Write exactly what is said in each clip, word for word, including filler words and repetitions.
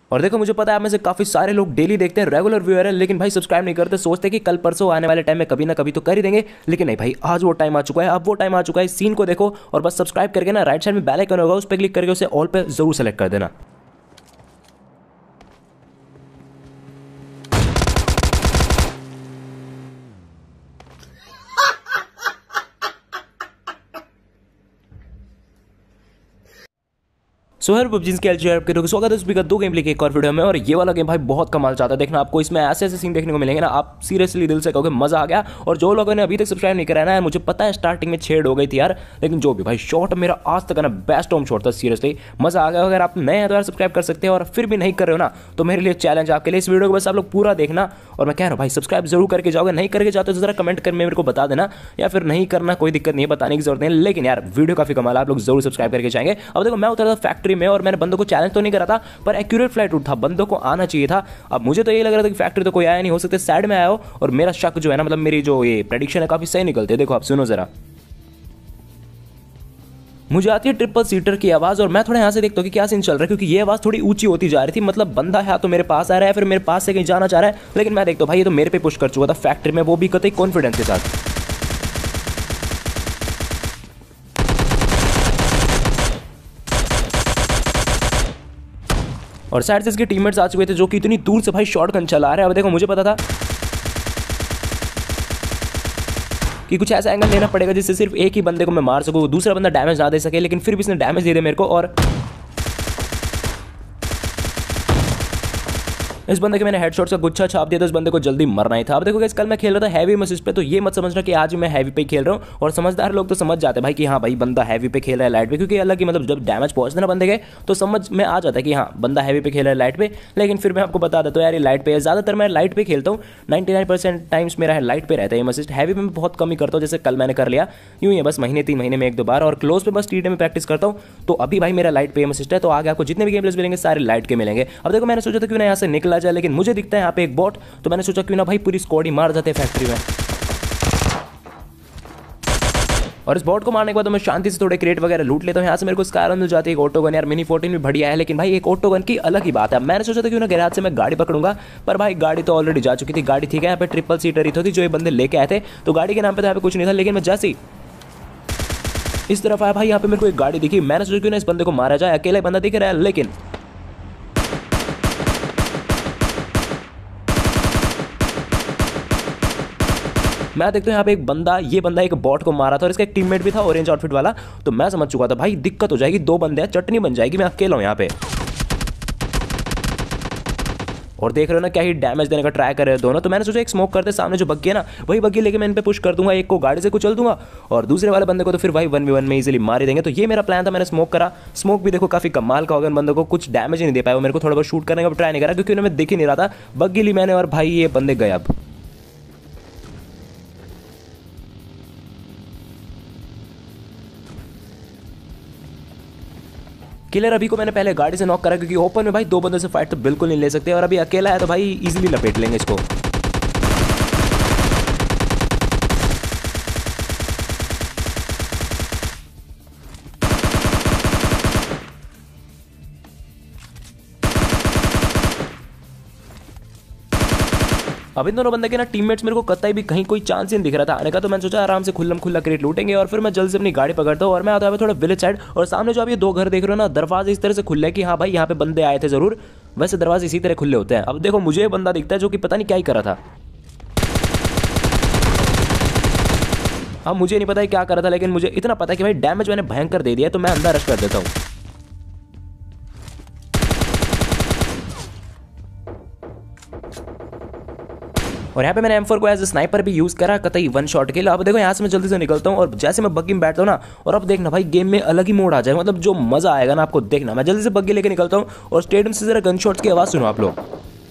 और देखो मुझे पता है आप में से काफी सारे लोग डेली देखते हैं, रेगुलर व्यूअर है, लेकिन भाई सब्सक्राइब नहीं करते, सोचते कि कल परसों आने वाले टाइम में कभी ना कभी तो कर ही देंगे। लेकिन नहीं भाई, आज वो टाइम आ चुका है, अब वो टाइम आ चुका है। सीन को देखो और बस सब्सक्राइब करके ना राइट साइड में बेल आइकन होगा, उस पर क्लिक करके उसे ऑल पे जरूर सेलेक्ट कर देना। सो हर पबजी के एलजी आपके लोगों स्वागत है स्पीकर दो गेम प्ले के एक और वीडियो में। और ये वाला गेम भाई बहुत कमाल चाहता है, देखना आपको इसमें ऐसे ऐसे सीन देखने को मिलेंगे ना, आप सीरियसली दिल से कहोगे मजा आ गया। और जो लोगों ने अभी तक सब्सक्राइब नहीं कराया है, मुझे पता है स्टार्टिंग में छेड़ हो गई थी यार, लेकिन जो भी भाई शॉट मेरा आज तक ना बेस्ट होम शॉट था, सीरियसली मजा आ गया। अगर आप नए हैं तो यार सब्सक्राइब कर सकते हैं, और फिर भी नहीं कर रहे हो ना तो मेरे लिए चैलेंज आपके लिए, इस वीडियो को बस आप लोग पूरा देखना। और मैं कह रहा हूँ भाई सब्सक्राइब जरूर करके जाओगे, नहीं करके जाते तो जरा कमेंट कर मेरे को बता देना, या फिर नहीं करना कोई दिक्कत नहीं है, बताने की जरूरत नहीं। लेकिन यार वीडियो काफी कमाल, आप लोग जरूर सब्सक्राइब करके जाएंगे। अब देखो मैं उतरा था फैक्ट्री में और मैंने बंदों को चैलेंज तो नहीं करा था, पर एक्यूरेट फ्लाइट रूट था, बंदों को आना चाहिए था। अब मुझे तो ये लग रहा था कि फैक्ट्री तो कोई आया नहीं, हो सकता साइड में आया हो, और मेरा शक जो है ना, मतलब मेरी जो ये प्रेडिक्शन है काफी सही निकलती है। देखो आप सुनो जरा, मुझे आती है ट्रिपल सीटर की आवाज, और मैं थोड़ा यहां से देखता हूं कि क्या सीन चल रहा है, क्योंकि ये आवाज थोड़ी ऊंची होती जा रही थी, मतलब बंदा है तो मेरे पास आ रहा है, फिर मेरे पास से कहीं जाना चाह रहा है। लेकिन मैं देखता हूं भाई ये तो मेरे पे पुश कर चुका था फैक्ट्री में, वो भी कतई कॉन्फिडेंस के साथ। और साइड से इसके टीममेट्स आ चुके थे जो कि इतनी दूर से भाई शॉटगन चला रहे हैं। अब देखो मुझे पता था कि कुछ ऐसा एंगल लेना पड़ेगा जिससे सिर्फ एक ही बंदे को मैं मार सकूं, दूसरा बंदा डैमेज ना दे सके, लेकिन फिर भी इसने डैमेज दे दिया मेरे को। और इस बंदे के मैंने हेडशॉट्स का गुच्छा छाप दिया, तो इस बंदे को जल्दी मरना ही था। अब देखो गाइस, कल मैं खेल रहा था हैवी मसिस्ट पे, तो ये मत समझना कि आज मैं हैवी पे खेल रहा हूँ। और समझदार लोग तो समझ जाते हैं भाई कि हाँ भाई बंदा हैवी पे खेल रहा है लाइट पे, क्योंकि अलग ही मतलब जब डैमेज पहुंचता ना बंदे के तो समझ में आ जाता है कि हाँ बंदा हैवी पे खेल रहा है लाइट पे। लेकिन फिर मैं आपको बता देता हूँ यार, ये लाइट पे है, ज़्यादातर मैं लाइट पे खेलता हूँ, नाइन्टी नाइन परसेंट टाइम्स मेरा लाइट पे रहता है ये मसिस्ट। हैवी में मैं बहुत कम ही करता हूँ, जैसे कल मैंने कर लिया यूँ ही, बस महीने तीन महीने में एक दो बार। और क्लोज पे बस टी डे में प्रैक्टिस करता हूँ। तो अभी भाई मेरा लाइट पे मसिस्ट है, तो आगे आपको जितने भी गेम प्लेस मिलेंगे सारे लाइट के मिलेंगे। अब देखो मैंने सोचा था क्यों ना यहाँ से निकला जाए, लेकिन मुझे दिखता है यहाँ पे एक बॉट, तो मैंने सोचा क्यों ना भाई पूरी स्क्वाड ही मार जाते हैं फैक्ट्री में। और इस बॉट को मारने के बाद मैं शांति से थोड़े क्रेट वगैरह लूट लेता हूँ। यहाँ से मेरे को स्कार मिल जाती है एक ऑटो गन, यार मिनी फोर्टीन भी बढ़िया है, लेकिन भाई एक ऑटो गन की अलग ही बात है। मैंने सोचा था क्यों ना गैराज से मैं गाड़ी पकड़ूंगा, पर भाई गाड़ी तो ऑलरेडी जा चुकी थी। गाड़ी ठीक है, यहाँ पे ट्रिपल सीटर ही थी जो ये बंदे लेके आए थे, तो गाड़ी के नाम पे तो यहाँ पे कुछ नहीं था। लेकिन मैं जैसे ही इस तरफ आया भाई, यहाँ पे मेरे को एक गाड़ी दिखी, मैंने सोचा क्यों ना इस बंदे को मारा जाए, अकेला बंदा दिख रहा है। लेकिन मैं देखता हूँ यहाँ पे एक बंदा, ये बंदा एक बॉट को मारा था, और इसका एक टीममेट भी था ऑरेंज आउटफिट वाला। तो मैं समझ चुका था भाई दिक्कत हो जाएगी, दो बंदे हैं, चटनी बन जाएगी, मैं अकेला हूँ यहाँ पे। और देख रहे हो ना क्या ही डैमेज देने का ट्राई कर रहे हैं दोनों। तो मैंने सोचा एक स्मोक करते, सामने जो बग्गी है ना वही बग्गी लेके मैं इन पे पुश कर दूंगा, एक को गाड़ी से कुचल दूंगा और दूसरे वाले बंदे को तो फिर भाई वन वी वन में इजीली मार ही देंगे। तो ये मेरा प्लान था, मैंने स्मोक करा। स्मोक भी देखो काफी कमाल का होगा, इन बंदों को कुछ डैमेज नहीं दे पाया, वो मेरे को थोड़ा बहुत शूट करने का ट्राई नहीं करा, क्योंकि उन्हें दिख ही नहीं रहा था। बग्गी ली मैंने और भाई ये बंदे गए। अब किलर अभी को मैंने पहले गाड़ी से नॉक करा, क्योंकि ओपन में भाई दो बंदों से फाइट तो बिल्कुल नहीं ले सकते, और अभी अकेला है तो भाई इजीली लपेट लेंगे इसको। अब इन दोनों बंदे के ना टीममेट्स मेरे को कतई भी कहीं कोई चांस ही नहीं दिख रहा था आने का, तो मैंने सोचा आराम से खुल्लम खुल्ला क्रेट लूटेंगे, और फिर मैं जल्द से अपनी गाड़ी पकड़ता हूँ और मैं आता हूँ थोड़ा विलेज साइड। और सामने जो आप ये दो घर देख रहे हो ना, दरवाजे इस तरह से खुले कि हाँ भाई यहाँ पे बंदे आए थे जरूर, वैसे दरवाजे इसी तरह खुले होते हैं। अब देखो मुझे बंदा दिखता है जो कि पता नहीं क्या ही कर रहा था। अब मुझे नहीं पता है क्या कर रहा था, लेकिन मुझे इतना पता है कि भाई डैमेज मैंने भयंकर दे दिया, तो मैं अंदर रश कर देता हूँ। और यहाँ पे मैंने एम फोर को एज ए स्नाइपर भी यूज करा, कतई वन शॉट के लिए। अब देखो यहाँ से मैं जल्दी से निकलता हूँ, और जैसे मैं बग्गी में बैठता हूँ ना, और अब देखना भाई गेम में अलग ही मोड आ जाएगा, मतलब जो मजा आएगा ना आपको देखना। मैं जल्दी से बग्गी लेके निकलता हूँ, और स्टेडियम से जरा गन शॉट्स की आवाज सुनो आप लोग।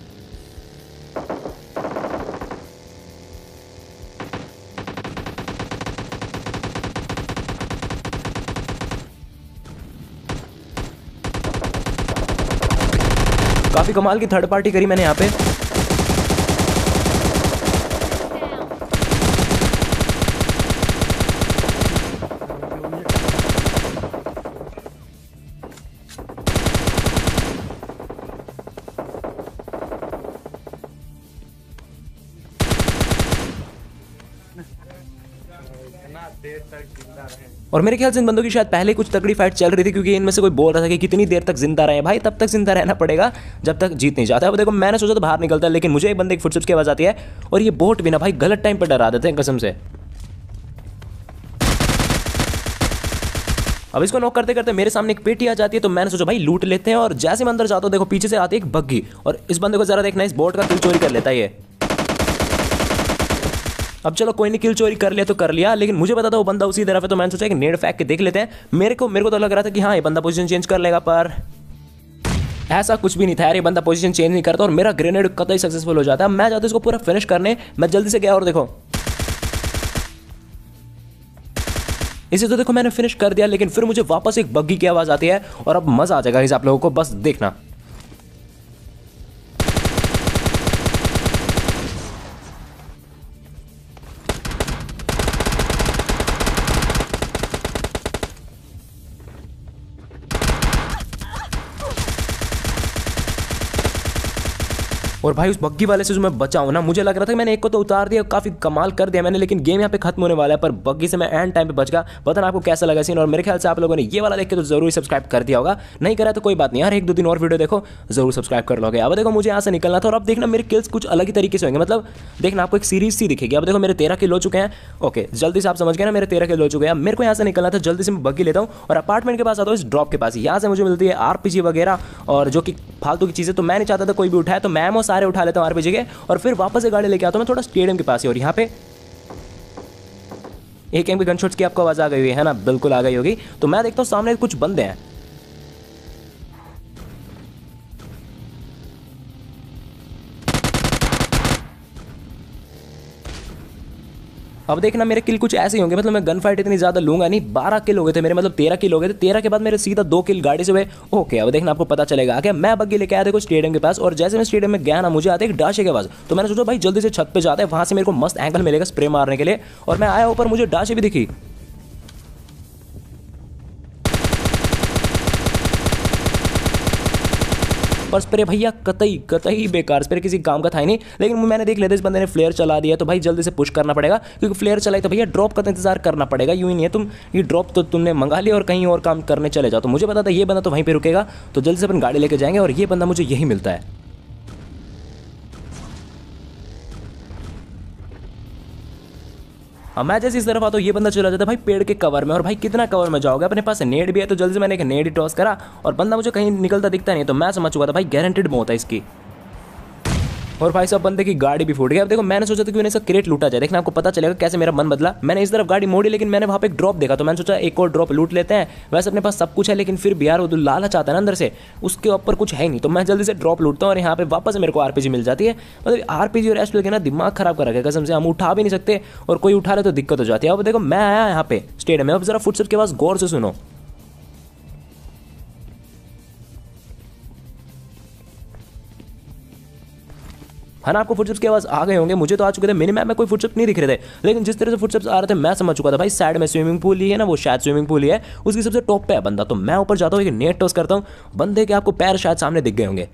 काफी कमाल की थर्ड पार्टी करी मैंने यहाँ पे। देर तक जिंदा रहे। और मेरे ख्याल से इन बंदों की शायद पहले कुछ तगड़ी फाइट चल रही थी, क्योंकि इनमें से कोई बोल रहा था कि कितनी देर तक जिंदा रहे। भाई तब तक जिंदा रहना पड़ेगा जब तक जीत नहीं जाता। अब देखो मैंने सोचा तो बाहर निकलता है, लेकिन मुझे एक बंदे की फुटस्टेप्स की आवाज़ आती है, और ये बोट भी ना भाई गलत टाइम पर डरा देते हैं कसम से। अब इसको नॉक करते करते मेरे सामने एक पेटी आ जाती है, तो मैंने सोचा भाई लूट लेते हैं। और जैसे मैं अंदर जाता हूँ देखो पीछे से आती है एक बग्गी, और इस बंदे को जरा देखना, इस बोट का किल चोरी कर लेता है ये। अब चलो कोई नहीं, किल चोरी कर लिया तो कर लिया, लेकिन मुझे पता था वो बंदा उसी तरफ है, तो मैंने सोचा कि नेड फेंक के देख लेते हैं। मेरे को मेरे को तो लग रहा था कि हाँ ये बंदा पोजीशन चेंज कर लेगा, पर ऐसा कुछ भी नहीं था यार। ये बंदा पोजीशन चेंज नहीं करता और मेरा ग्रेनेड कतई सक्सेसफुल हो जाता है। मैं जाता इसको पूरा फिनिश करने, मैं जल्दी से गया और देखो इसे तो देखो मैंने फिनिश कर दिया, लेकिन फिर मुझे वापस एक बग्गी की आवाज आती है, और अब मजा आ जाएगा इस आप लोगों को, बस देखना। और भाई उस बग्गी वाले से जो मैं बचा हूं ना, मुझे लग रहा था कि मैंने एक को तो उतार दिया, काफी कमाल कर दिया मैंने, लेकिन गेम यहाँ पे खत्म होने वाला है, पर बग्गी से मैं एंड टाइम पे बच गया। पता ना आपको कैसा लगा सीन, और मेरे ख्याल से आप लोगों ने ये वाला देख के तो जरूर सब्सक्राइब कर दिया होगा। नहीं करा तो कोई बात नहीं यार, एक दो दिन और वीडियो देखो जरूर सब्सक्राइब कर लोगे। अब देखो मुझे यहाँ से निकलना था, और अब देखना मेरे किल्स कुछ अलग ही तरीके से होंगे, मतलब देखना आपको एक सीरीज सी दिखेगी। अब देखो मेरे तेरह किल हो चुके हैं, ओके जल्दी से आप समझ गए ना, मेरे तेरह किल हो चुके हैं। मेरे को यहाँ से निकलना था, जल्दी से मैं बग्गी लेता हूँ और अपार्टमेंट के पास आता हूँ, इस ड्रॉप के पास। यहाँ से मुझे मिलती है आरपीजी वगैरह और जो कि फालतू की चीज़ें, तो मैं नहीं चाहता था कोई भी उठाए, तो मैं वो सारे उठा लेता हूँ आरपीजी के, और फिर वापस से गाड़ी लेके आता हूँ मैं थोड़ा स्टेडियम के पास ही। और यहाँ पे एक एम के गन शॉट्स की आपको आवाज आ गई हुई है ना, बिल्कुल आ गई होगी। तो मैं देखता हूँ सामने कुछ बंदे हैं, अब देखना मेरे किल कुछ ऐसे ही होंगे, मतलब मैं गन फाइट इतनी ज्यादा लूंगा नहीं। बारह किल हो गए थे मेरे, मतलब तेरह किल हो गए थे। तेरह के बाद मेरे सीधा दो किल गाड़ी से हुए। ओके अब देखना आपको पता चलेगा। क्या मैं बग्गी लेके आया देखो स्टेडियम के पास, और जैसे मैं स्टेडियम में गया ना, मुझे आते एक डाशे के पास, तो मैंने सोचा भाई जल्दी से छत पे जाते हैं, वहां से मेरे को मस्त एंगल मिलेगा स्प्रे मारने के लिए। और मैं आया ऊपर, मुझे डाशे भी दिखी, पर स्प्रे भैया कतई कतई बेकार, स्प्रे किसी काम का था ही नहीं। लेकिन मैंने देख लिया था इस बंदे ने फ्लेयर चला दिया, तो भाई जल्दी से पुश करना पड़ेगा, क्योंकि फ्लेयर चलाई तो भैया ड्रॉप का इंतजार करना पड़ेगा। यूं ही नहीं है तुम, ये ड्रॉप तो तुमने मंगा लिया और कहीं और काम करने चले जाओ। तो मुझे पता था ये बंदा तो वहीं पर रुकेगा, तो जल्दी से अपन गाड़ी लेके जाएंगे, और ये बंदा मुझे यही मिलता है। अब मैं जैसे इस तरफ आता हूँ, ये बंदा चला जाता है भाई पेड़ के कवर में, और भाई कितना कवर में जाओगे, अपने पास नेड भी है, तो जल्दी से मैंने एक नेड ही टॉस करा, और बंदा मुझे कहीं निकलता दिखता नहीं, तो मैं समझ चुका था भाई गारंटेड मौत है इसकी। और भाई सब बंदे की गाड़ी भी फूट गई। अब देखो मैंने सोचा था कि उन्हें इसका क्रेट लूटा जाए, देखना आपको पता चलेगा कैसे मेरा मन बदला। मैंने इस तरफ गाड़ी मोड़ी, लेकिन मैंने वहाँ पे एक ड्रॉप देखा, तो मैंने सोचा एक और ड्रॉप लूट लेते हैं। वैसे अपने पास सब कुछ है, लेकिन फिर भी यार वो लालच आता है ना अंदर से, उसके ऊपर कुछ है ही नहीं, तो मैं जल्दी से ड्रॉप लूटता हूँ, और यहाँ पे वापस मेरे को आरपीजी मिल जाती है। मतलब आरपीजी और एसपीएल के ना दिमाग खराब कर रखा है कसम से, हम उठा भी नहीं सकते, और कोई उठा ले तो दिक्कत हो जाती है। अब देखो मैं आया यहाँ पे स्टेडियम में, अब जरा फुटस्टेप के पास गौर से सुनो। है ना, आपको फुटस्टेप्स की आवाज आ गए होंगे, मुझे तो आ चुके थे। मिनी मैप में कोई फुटस्टेप नहीं दिख रहे थे, लेकिन जिस तरह से फुटस्टेप्स आ रहे थे मैं समझ चुका था भाई साइड में स्विमिंग पूल ही है ना, वो शायद स्विमिंग पूल ही है, उसकी सबसे टॉप पे है बंदा। तो मैं ऊपर जाता हूँ, एक नेट टॉस करता हूँ, बंदे के आपको पैर शायद सामने दिख गए होंगे।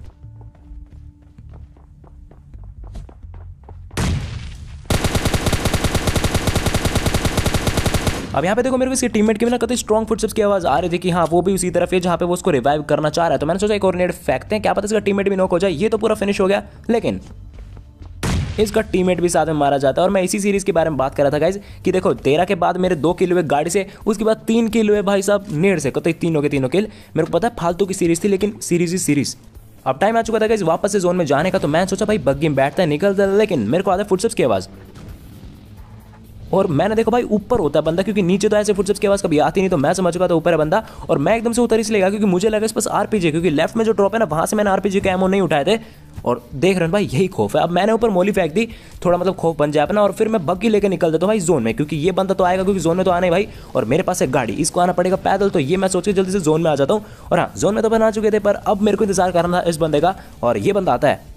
अब यहाँ पे देखो मेरे को इसके टीममेट के बिना कतई स्ट्रॉन्ग फुटस्टेप्स की आवाज आ रही थी कि हाँ वो भी उसी तरफ है जहाँ पे वो उसको रिवाइव करना चाह रहा है। तो मैंने सोचा एक और नेट फेंकते हैं, क्या पता इसका टीममेट भी नॉक हो जाए। ये तो पूरा फिनिश हो गया, लेकिन इसका टीममेट भी साथ में मारा जाता है। और मैं इसी सीरीज के बारे में बात कर रहा था गाइज कि देखो तेरह के बाद मेरे दो किल हुए गाड़ी से, उसके बाद तीन किल हुए भाई साहब नेट से, कतई तीनों के तीनों किल। मेरे को पता है फालतू की सीरीज थी, लेकिन सीरीज ही सीरीज। अब टाइम आ चुका था गाइज वापस से जोन में जाने का, तो मैं सोचा भाई बग्गी में बैठता है निकलता है, लेकिन मेरे को आता है फुटस्टेप्स की आवाज़। और मैंने देखो भाई ऊपर होता है बंदा, क्योंकि नीचे तो ऐसे फुटस्टेप्स की आवाज कभी आती नहीं, तो मैं समझ चुका था ऊपर है बंदा। और मैं एकदम से उतर इसलिए गया क्योंकि मुझे लगा इस पास आरपीजी, क्योंकि लेफ्ट में जो ड्रॉप है ना वहां से मैंने आरपीजी के एमो नहीं उठाए थे। और देख रहे हैं भाई यही खौफ है। अब मैंने ऊपर मोली फेंक दी, थोड़ा मतलब खौफ बन जाए अपना, और फिर मैं बग्गी लेकर निकल देता हूँ भाई जोन में, क्योंकि ये बंदा तो आएगा, क्योंकि जोन में तो आना ही भाई। और मेरे पास एक गाड़ी, इसको आना पड़ेगा पैदल, तो ये मैं सोच के जल्दी से जोन में आ जाता हूँ। और हाँ जोन में तो बना चुके थे, पर अब मेरे को इंतजार करना था इस बंदे का, और ये बंदा आता है।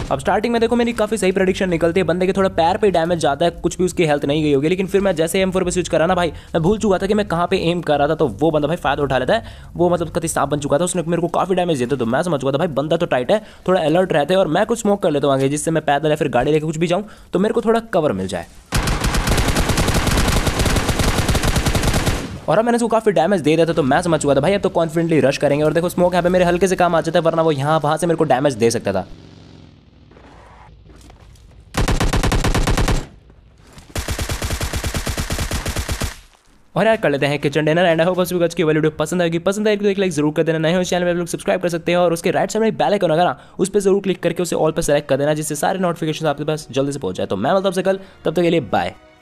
अब स्टार्टिंग में देखो मेरी काफी सही प्रेडिक्शन निकलती है, बंदे के थोड़ा पैर पे डैमेज जाता है, कुछ भी उसकी हेल्थ नहीं गई होगी, लेकिन फिर मैं जैसे एम फोर पे स्विच करा ना भाई, मैं भूल चुका था कि मैं कहाँ पे एम कर रहा था, तो वो बंदा भाई फायदा उठा लेता है। वो मतलब कति सांप बन चुका था, उसने मेरे को काफी डैमेज देता, तो मैं समझ चुका था भाई बंदा तो टाइट है, थोड़ा अलर्ट रहते हैं और मैं कुछ स्मोक कर लेता हूँ आगे, जिससे मैं पैदल या फिर गाड़ी लेके कुछ भी जाऊँ तो मेरे को थोड़ा कवर मिल जाए। और अब मैंने उसको काफी डैमेज दे दिया था, तो मैं समझ चुका था भाई अब तो कॉन्फिडेंटली रश करेंगे। और देखो स्मोक यहाँ पे मेरे हल्के से काम आ जाता है, वरना वो यहाँ वहां से मेरे को डैमेज दे सकता था। और यार कर लेते हैं किचन डिनर। एंड आई होप आपको आज की वीडियो पसंद आएगी, पसंद आएगी तो एक लाइक जरूर कर देना, नए हो चैनल में आप लोग सब्सक्राइब कर सकते हैं और उसके राइट साइड में बेल आइकन होगा ना, उस पर जरूर क्लिक करके उसे ऑल पर सेलेक्ट कर देना, जिससे सारे नोटिफिकेशन आपके पास जल्दी से पहुंच जाए। तो मैं बोलता हूं आपसे कल, तब तक के लिए बाय।